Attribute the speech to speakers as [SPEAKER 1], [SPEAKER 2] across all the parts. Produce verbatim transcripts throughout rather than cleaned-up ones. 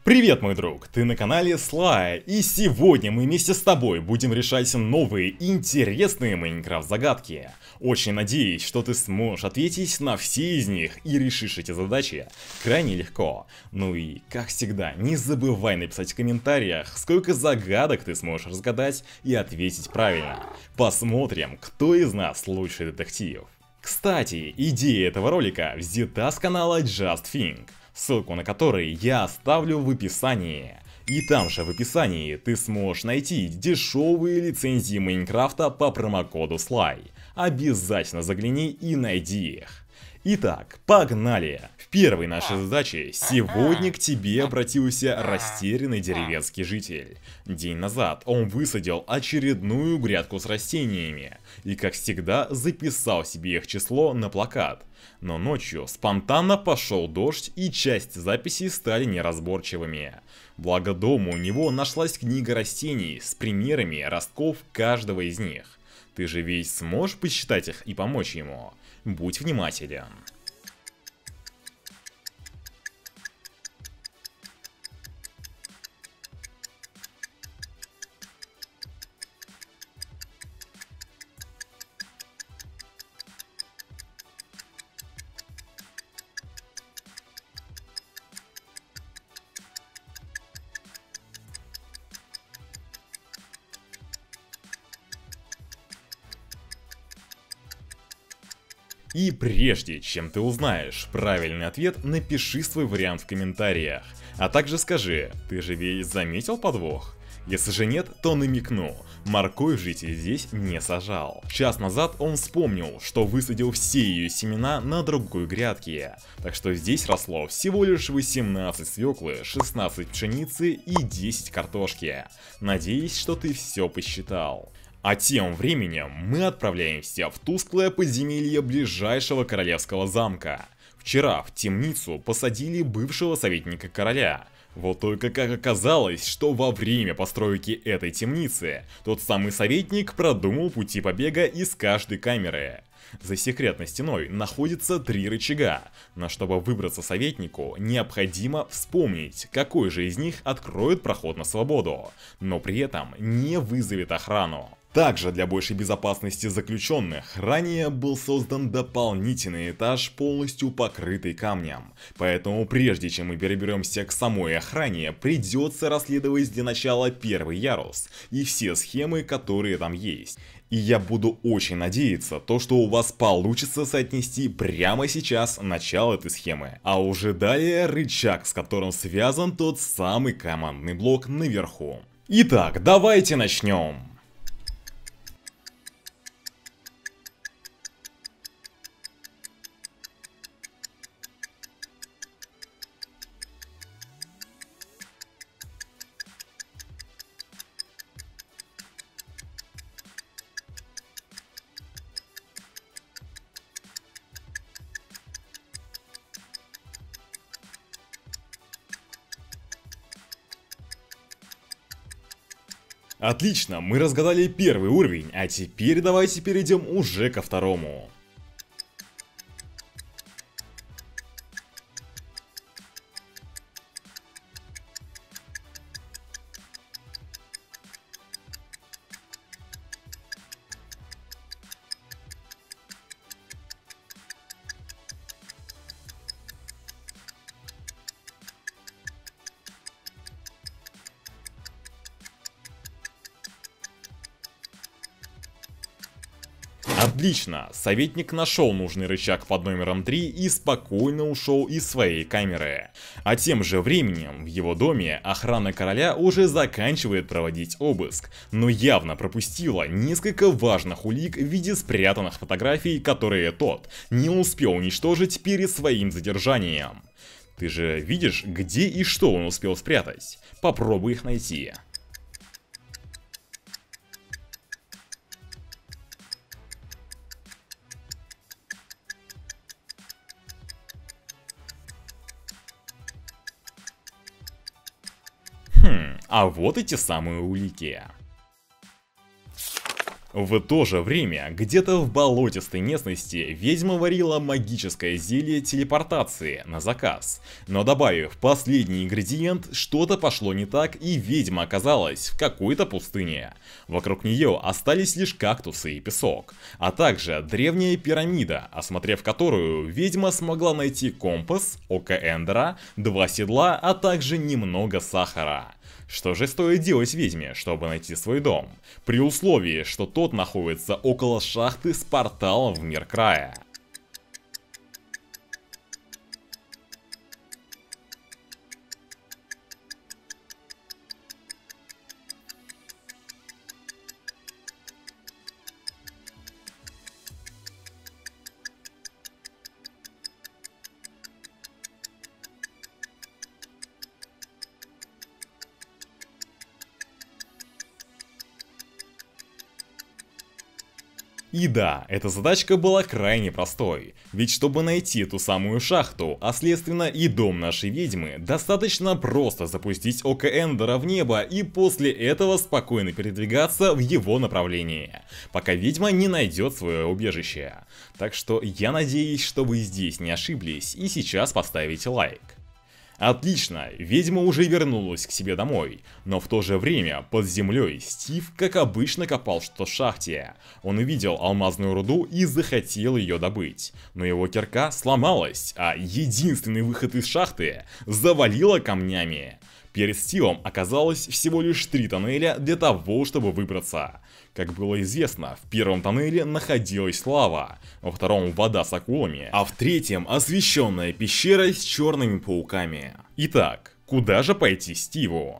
[SPEAKER 1] Привет, мой друг, ты на канале Слай, и сегодня мы вместе с тобой будем решать новые интересные Майнкрафт загадки. Очень надеюсь, что ты сможешь ответить на все из них и решишь эти задачи крайне легко. Ну и, как всегда, не забывай написать в комментариях, сколько загадок ты сможешь разгадать и ответить правильно. Посмотрим, кто из нас лучший детектив. Кстати, идея этого ролика взята с канала Just Think, ссылку на который я оставлю в описании. И там же в описании ты сможешь найти дешевые лицензии Майнкрафта по промокоду Слай. Обязательно загляни и найди их. Итак, погнали! В первой нашей задаче сегодня к тебе обратился растерянный деревенский житель. День назад он высадил очередную грядку с растениями и, как всегда, записал себе их число на плакат. Но ночью спонтанно пошел дождь, и часть записей стали неразборчивыми. Благо дома у него нашлась книга растений с примерами ростков каждого из них. Ты же ведь сможешь посчитать их и помочь ему? Будь внимателен. И прежде чем ты узнаешь правильный ответ, напиши свой вариант в комментариях. А также скажи, ты же ведь заметил подвох? Если же нет, то намекну, морковь житель здесь не сажал. Час назад он вспомнил, что высадил все ее семена на другой грядке. Так что здесь росло всего лишь восемнадцать свеклы, шестнадцать пшеницы и десять картошки. Надеюсь, что ты все посчитал. А тем временем мы отправляемся в тусклое подземелье ближайшего королевского замка. Вчера в темницу посадили бывшего советника короля. Вот только как оказалось, что во время постройки этой темницы тот самый советник продумал пути побега из каждой камеры. За секретной стеной находится три рычага, но чтобы выбраться советнику, необходимо вспомнить, какой же из них откроет проход на свободу, но при этом не вызовет охрану. Также для большей безопасности заключенных ранее был создан дополнительный этаж, полностью покрытый камнем. Поэтому прежде чем мы переберемся к самой охране, придется расследовать для начала первый ярус и все схемы, которые там есть. И я буду очень надеяться, то, что у вас получится соотнести прямо сейчас начало этой схемы. А уже далее рычаг, с которым связан тот самый командный блок наверху. Итак, давайте начнем. Отлично, мы разгадали первый уровень, а теперь давайте перейдем уже ко второму. Отлично, советник нашел нужный рычаг под номером три и спокойно ушел из своей камеры. А тем же временем в его доме охрана короля уже заканчивает проводить обыск, но явно пропустила несколько важных улик в виде спрятанных фотографий, которые тот не успел уничтожить перед своим задержанием. Ты же видишь, где и что он успел спрятать? Попробуй их найти. Хм, а вот эти самые улики. В то же время, где-то в болотистой местности ведьма варила магическое зелье телепортации на заказ. Но добавив последний ингредиент, что-то пошло не так, и ведьма оказалась в какой-то пустыне. Вокруг нее остались лишь кактусы и песок, а также древняя пирамида, осмотрев которую ведьма смогла найти компас, око Эндера, два седла, а также немного сахара. Что же стоит делать ведьме, чтобы найти свой дом? При условии, что тот находится около шахты с порталом в мир края. И да, эта задачка была крайне простой, ведь чтобы найти ту самую шахту, а следственно и дом нашей ведьмы, достаточно просто запустить око Эндера в небо и после этого спокойно передвигаться в его направлении, пока ведьма не найдет свое убежище. Так что я надеюсь, что вы здесь не ошиблись и сейчас поставите лайк. Отлично, ведьма уже вернулась к себе домой, но в то же время под землей Стив, как обычно, копал что-то в шахте. Он увидел алмазную руду и захотел ее добыть, но его кирка сломалась, а единственный выход из шахты завалило камнями. Перед Стивом оказалось всего лишь три тоннеля для того, чтобы выбраться. Как было известно, в первом тоннеле находилась лава, во втором вода с акулами, а в третьем освещенная пещера с черными пауками. Итак, куда же пойти Стиву?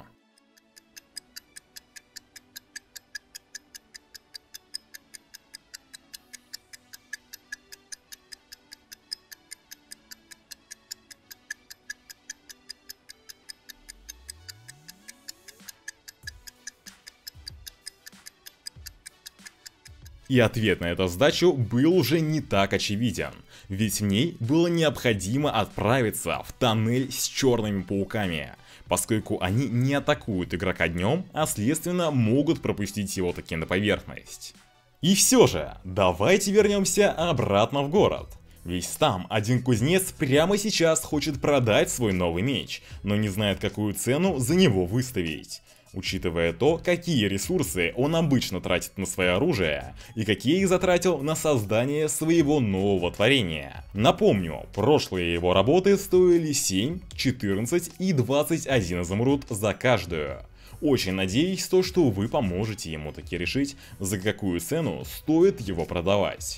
[SPEAKER 1] И ответ на эту задачу был уже не так очевиден, ведь в ней было необходимо отправиться в тоннель с черными пауками, поскольку они не атакуют игрока днем, а следственно могут пропустить его таки на поверхность. И все же, давайте вернемся обратно в город. Ведь там один кузнец прямо сейчас хочет продать свой новый меч, но не знает, какую цену за него выставить. Учитывая то, какие ресурсы он обычно тратит на свое оружие и какие их затратил на создание своего нового творения. Напомню, прошлые его работы стоили семь, четырнадцать и двадцать один изумруд за каждую. Очень надеюсь, то, что вы поможете ему таки решить, за какую цену стоит его продавать.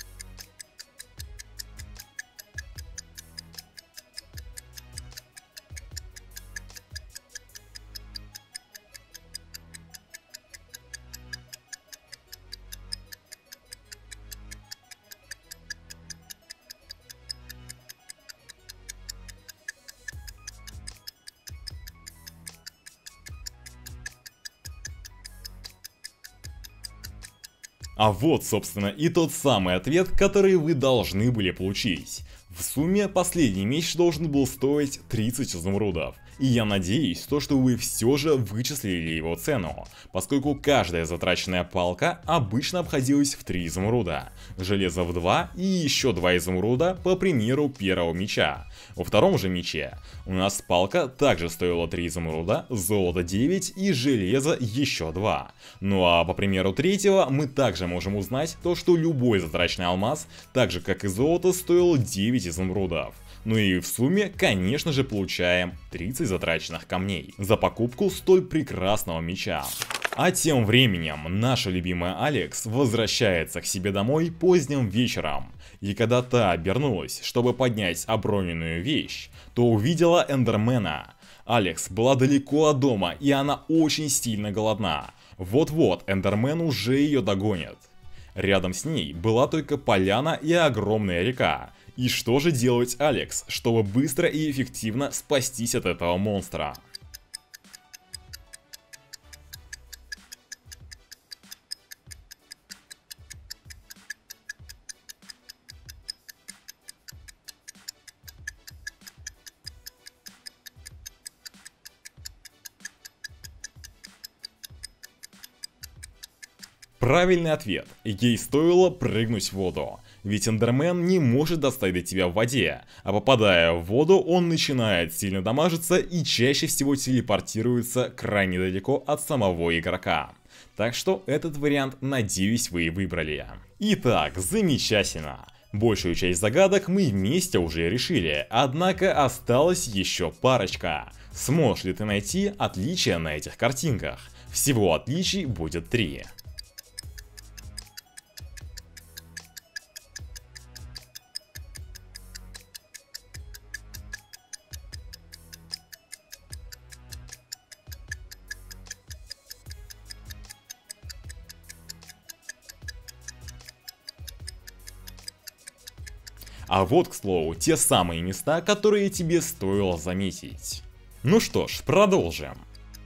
[SPEAKER 1] А вот, собственно, и тот самый ответ, который вы должны были получить. В сумме последний меч должен был стоить тридцать изумрудов. И я надеюсь, то, что вы все же вычислили его цену, поскольку каждая затраченная палка обычно обходилась в три изумруда, железо в два и еще два изумруда по примеру первого меча. Во втором же мече у нас палка также стоила три изумруда, золото девять и железо еще два. Ну а по примеру третьего мы также можем узнать то, что любой затраченный алмаз, так же как и золото, стоил девять изумрудов. Ну и в сумме, конечно же, получаем тридцать затраченных камней за покупку столь прекрасного меча. А тем временем наша любимая Алекс возвращается к себе домой поздним вечером. И когда та обернулась, чтобы поднять оброненную вещь, то увидела Эндермена. Алекс была далеко от дома, и она очень сильно голодна. Вот-вот Эндермен уже ее догонит. Рядом с ней была только поляна и огромная река. И что же делать Алекс, чтобы быстро и эффективно спастись от этого монстра? Правильный ответ. Ей стоило прыгнуть в воду. Ведь Эндермен не может достать до тебя в воде, а попадая в воду, он начинает сильно дамажиться и чаще всего телепортируется крайне далеко от самого игрока. Так что этот вариант, надеюсь, вы и выбрали. Итак, замечательно. Большую часть загадок мы вместе уже решили, однако осталась еще парочка. Сможешь ли ты найти отличия на этих картинках? Всего отличий будет три. А вот, к слову, те самые места, которые тебе стоило заметить. Ну что ж, продолжим.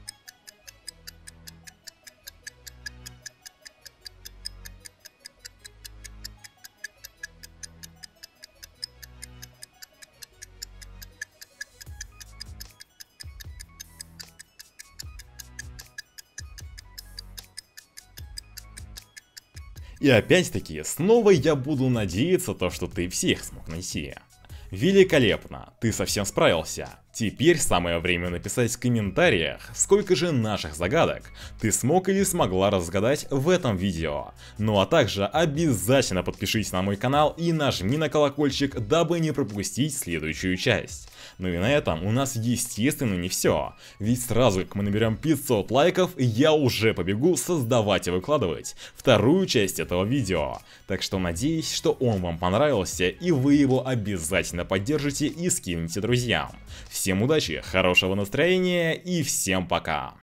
[SPEAKER 1] И опять-таки, снова я буду надеяться, то, что ты всех смог найти. Великолепно, ты совсем справился. Теперь самое время написать в комментариях, сколько же наших загадок ты смог или смогла разгадать в этом видео. Ну а также обязательно подпишись на мой канал и нажми на колокольчик, дабы не пропустить следующую часть. Ну и на этом у нас, естественно, не все. Ведь сразу как мы наберем пятьсот лайков, я уже побегу создавать и выкладывать вторую часть этого видео. Так что надеюсь, что он вам понравился и вы его обязательно поддержите и скинете друзьям. Всем удачи, хорошего настроения и всем пока!